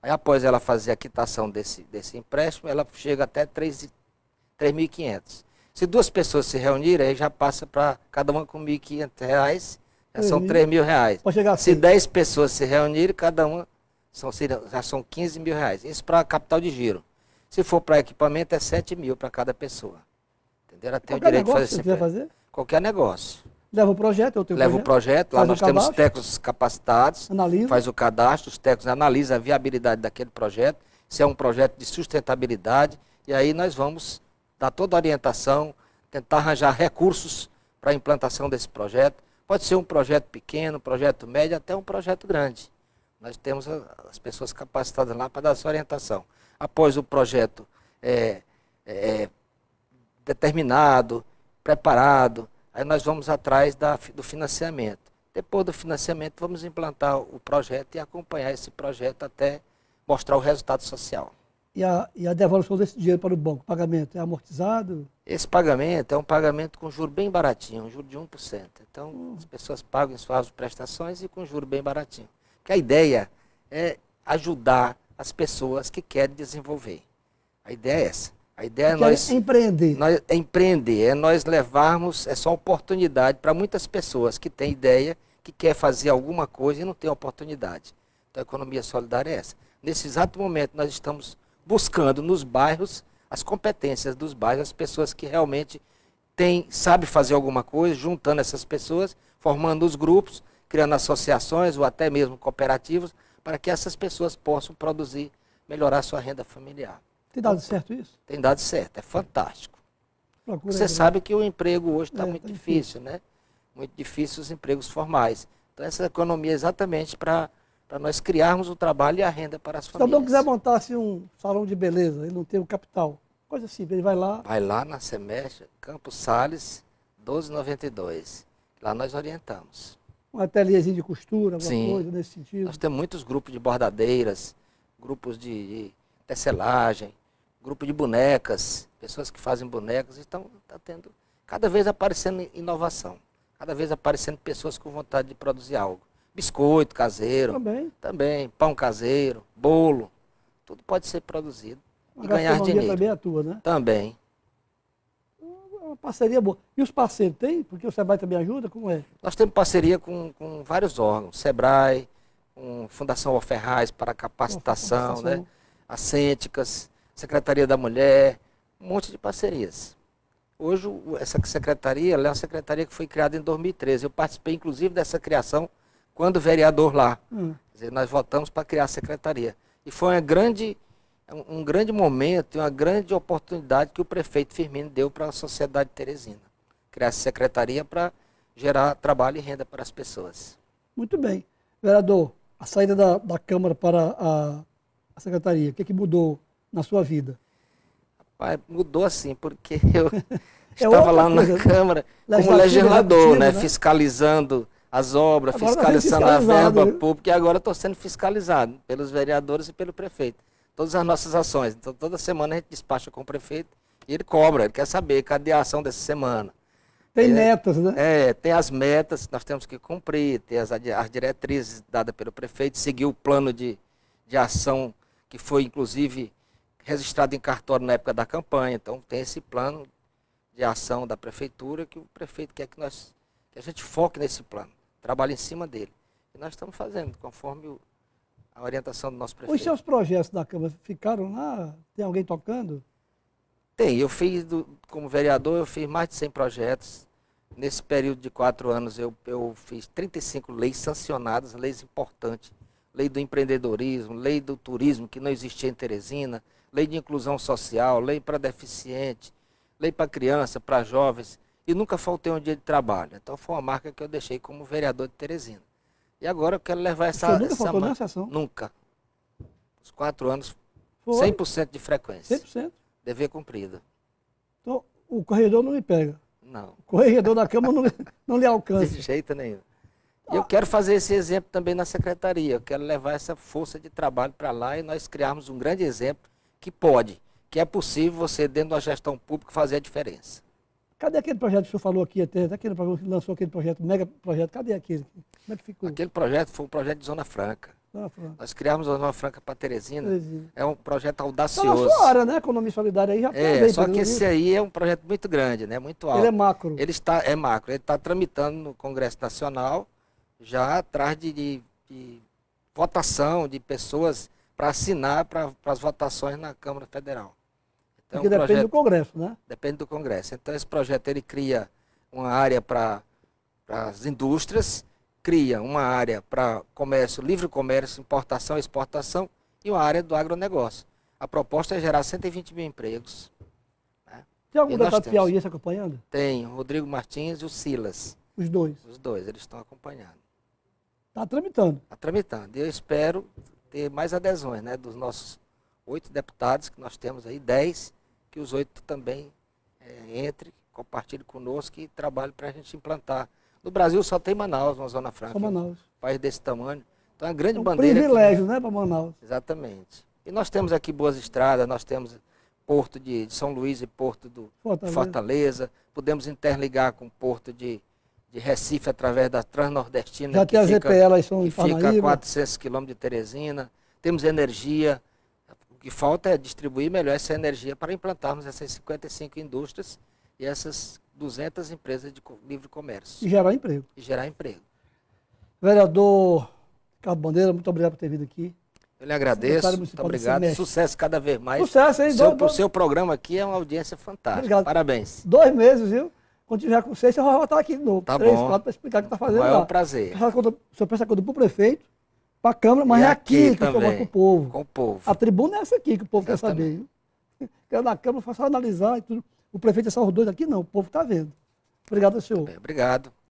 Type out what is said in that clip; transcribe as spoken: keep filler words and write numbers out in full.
Aí, após ela fazer a quitação desse, desse empréstimo, ela chega até três mil e quinhentos. Se duas pessoas se reunirem, aí já passa para cada uma com mil e quinhentos reais, já são três mil reais. Pode chegar a Se dez pessoas se reunirem, cada uma são, já são quinze mil reais. Isso para capital de giro. Se for para equipamento, é sete mil para cada pessoa. Entendeu? Ela tem Qualquer o direito de fazer negócio que sempre. fazer? Qualquer negócio. Leva o projeto, eu tenho Leva o projeto, lá nós temos técnicos capacitados, analisa. Faz o cadastro, os técnicos analisam a viabilidade daquele projeto, se é um projeto de sustentabilidade, e aí nós vamos dar toda a orientação, tentar arranjar recursos para a implantação desse projeto. Pode ser um projeto pequeno, um projeto médio, até um projeto grande. Nós temos as pessoas capacitadas lá para dar essa orientação. Após o projeto é, é, determinado, preparado, aí nós vamos atrás da, do financiamento. Depois do financiamento, vamos implantar o projeto e acompanhar esse projeto até mostrar o resultado social. E a, e a devolução desse dinheiro para o banco, o pagamento é amortizado? Esse pagamento é um pagamento com juro bem baratinho, um juro de um por cento. Então, hum. as pessoas pagam suas prestações e com juro bem baratinho. Porque a ideia é ajudar as pessoas que querem desenvolver. A ideia é essa. A ideia é nós empreender. Nós, é empreender, é nós levarmos essa oportunidade para muitas pessoas que têm ideia, que quer fazer alguma coisa e não tem oportunidade. Então, a economia solidária é essa. Nesse exato momento, nós estamos buscando nos bairros as competências dos bairros, as pessoas que realmente têm, sabem fazer alguma coisa, juntando essas pessoas, formando os grupos, criando associações ou até mesmo cooperativas, para que essas pessoas possam produzir, melhorar sua renda familiar. Tem dado certo isso? Tem dado certo, é fantástico. Procura Você aí, sabe que o emprego hoje está é, muito tá difícil, difícil, né? Muito difícil os empregos formais. Então, essa economia é exatamente para para nós criarmos o trabalho e a renda para as famílias. Se o dono quiser montar assim, um salão de beleza, ele não tem o capital, coisa simples, ele vai lá... Vai lá na Semestre, Campos Sales, doze noventa e dois. Lá nós orientamos. Um ateliêzinho de costura, alguma Sim. coisa nesse sentido. Nós temos muitos grupos de bordadeiras, grupos de, de tecelagem, grupo de bonecas, pessoas que fazem bonecas. Então, está tendo, cada vez aparecendo inovação. Cada vez aparecendo pessoas com vontade de produzir algo. Biscoito caseiro, Também. também, pão caseiro, bolo, tudo pode ser produzido A e ganhar dinheiro. também atua, né? Também. Uma parceria boa. E os parceiros tem? Porque o Sebrae também ajuda? Como é? Nós temos parceria com, com vários órgãos, Sebrae, com Fundação Ferraz para capacitação, capacitação. né? A Cênticas, Secretaria da Mulher, um monte de parcerias. Hoje, essa secretaria, ela é uma secretaria que foi criada em dois mil e treze. Eu participei, inclusive, dessa criação quando vereador lá. Hum. Quer dizer, nós votamos para criar a secretaria. E foi uma grande, um, um grande momento e uma grande oportunidade que o prefeito Firmino deu para a sociedade teresina. Criar essa secretaria para gerar trabalho e renda para as pessoas. Muito bem. Vereador, a saída da, da Câmara para a, a secretaria, o que, que mudou na sua vida? Rapaz, mudou assim, porque eu é estava lá coisa, na Câmara como legislador, né, né? Fiscalizando as obras, agora fiscalizando a verba pública, e agora estou sendo fiscalizado pelos vereadores e pelo prefeito. Todas as nossas ações. Então, toda semana a gente despacha com o prefeito e ele cobra, ele quer saber cadê a ação dessa semana. Tem é, metas, né? É, tem as metas que nós temos que cumprir, tem as, as diretrizes dadas pelo prefeito, seguir o plano de, de ação que foi, inclusive, registrado em cartório na época da campanha. Então, tem esse plano de ação da prefeitura que o prefeito quer que, nós, que a gente foque nesse plano. Trabalho em cima dele. E nós estamos fazendo, conforme o, a orientação do nosso prefeito. Os seus projetos da Câmara ficaram lá? Tem alguém tocando? Tem. Eu fiz, do, como vereador, eu fiz mais de cem projetos. Nesse período de quatro anos, eu, eu fiz trinta e cinco leis sancionadas, leis importantes. Lei do empreendedorismo, lei do turismo, que não existia em Teresina, lei de inclusão social, lei para deficiente, lei para criança, para jovens. E nunca faltei um dia de trabalho. Então foi uma marca que eu deixei como vereador de Teresina. E agora eu quero levar essa... Você nunca essa faltou marca. Na sessão? Nunca. Os quatro anos, foi? cem por cento de frequência. cem por cento? Dever cumprido. Então o corredor não me pega. Não. O corredor da Câmara não, não lhe alcança. De jeito nenhum. E eu quero fazer esse exemplo também na secretaria. Eu quero levar essa força de trabalho para lá e nós criarmos um grande exemplo que pode, que é possível você, dentro da gestão pública, fazer a diferença. Cadê aquele projeto que o senhor falou aqui até? Aquele que lançou aquele projeto, mega projeto, cadê aquele? Como é que ficou? Aquele projeto foi um projeto de Zona Franca. Zona Franca. Nós criamos a Zona Franca para Teresina. Teresina. É um projeto Tá na audacioso. sua área, né? Economia solidária aí já É, aproveita, só que viu? esse aí é um projeto muito grande, né? Muito alto. Ele é macro. Ele está, é macro, ele está tramitando no Congresso Nacional, já atrás de, de, de votação de pessoas para assinar para as votações na Câmara Federal. Então, Porque é um depende projeto- do Congresso, né? Depende do Congresso. Então, esse projeto ele cria uma área para as indústrias, cria uma área para comércio, livre comércio, importação e exportação, e uma área do agronegócio. A proposta é gerar cento e vinte mil empregos. Tem algum E nós deputado temos. piauiense acompanhando? Tem o Rodrigo Martins e o Silas, Os dois. os dois, eles estão acompanhando. Tá tramitando. Está tramitando. E eu espero ter mais adesões, né, dos nossos oito deputados que nós temos aí, dez, que os oito também é, entrem, compartilhem conosco e trabalhem para a gente implantar. No Brasil só tem Manaus, uma Zona Franca. Só Manaus. Um país desse tamanho. Então é uma grande É um bandeira. aqui, privilégio, né, para Manaus. exatamente. E nós temos aqui boas estradas, nós temos Porto de, de São Luís e Porto do, Fortaleza. de Fortaleza. Podemos interligar com o Porto de, de Recife através da Transnordestina. Já que tem a fica- Z P L aí São que fica a Parnaíba. quatrocentos quilômetros de Teresina. Temos energia. O que falta é distribuir melhor essa energia para implantarmos essas cinquenta e cinco indústrias e essas duzentas empresas de co- livre comércio E gerar emprego. e gerar emprego. Vereador Ricardo Bandeira, muito obrigado por ter vindo aqui. Eu lhe agradeço, Secretário muito Municipal do obrigado. Semestre. Sucesso cada vez mais. Sucesso, hein? O seu, Dou- dou- o seu programa aqui é uma audiência fantástica. Obrigado. Parabéns. Dois meses, viu? Quando tiver com vocês, você vai voltar aqui de novo. Tá Três, bom. quatro, para explicar o que está fazendo Maior lá. prazer. Presta conta- O senhor presta conta para o prefeito, para a Câmara, mas E é aqui, aqui que o senhor também, mostra para o povo. Com o povo. A tribuna é essa aqui que o povo Exatamente. quer saber. Viu? Quero na Câmara, só analisar e tudo. O prefeito é só os dois aqui, não. O povo está vendo. Obrigado, senhor. Bem, obrigado.